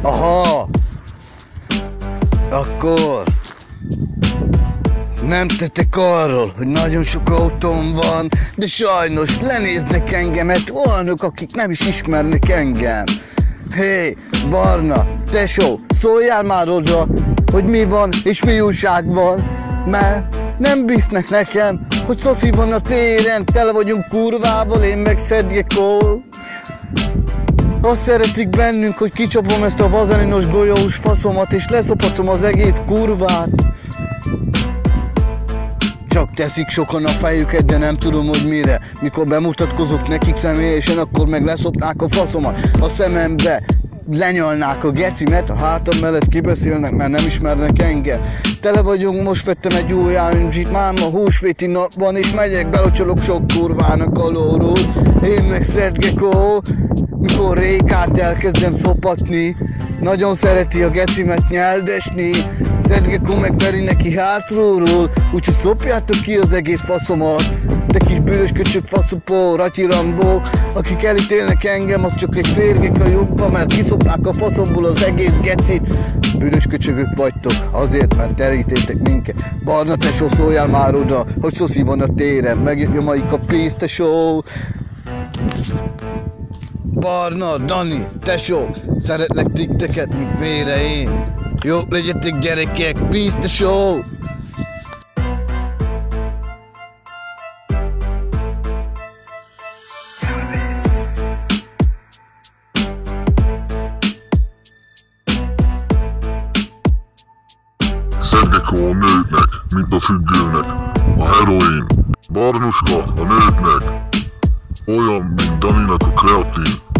Aha! Akkor nem tettek arról, hogy nagyon sok autóm van, de sajnos lenéznek engemet olyanok, akik nem is ismernek engem. Hé, Barna, tesó, szóljál már oda, hogy mi van és mi újság van, mert nem bíznek nekem, hogy szoszi van a téren, tele vagyunk kurvával, én meg Szedgekó. Azt szeretik bennünk, hogy kicsapom ezt a vazelinos golyós faszomat, és leszopatom az egész kurvát. Csak teszik sokan a fejüket, de nem tudom, hogy mire. Mikor bemutatkozok nekik személyesen, akkor meg leszopnák a faszomat a szemembe. Lenyalnák a gecimet, a hátam mellett kibeszélnek, mert nem ismernek engem. Tele vagyunk, most vettem egy új AMG-t, máma húsvéti nap van, és megyek, belocsolok sok kurvának alóról. Én meg Szedgekó, mikor Rékát elkezdem szopatni, nagyon szereti a gecimet nyeldesni. Szedgekó meg veri neki hátulról, úgyhogy szopjátok ki az egész faszomat. De kis bűnös köcsök, faszopó, ratyirambók, akik elítélnek engem, az csak egy férgek a lyukba, mert kiszopnák a faszomból az egész gecit. Bűnös köcsögök vagytok, azért, mert elítéltek minket. Barna, tesó, szóljál már oda, hogy szoszi van a téren, megnyomaik a pénzt, tesó. Barna, Dani, tesó, szeretlek titeket, mint vére én. Jók legyetek, gyerekek, peace, tesó! Szedgekó a nőknek, mint a függőnek, a heroin. Barnuska a nőknek, olyan, mint Daninak a kreatin.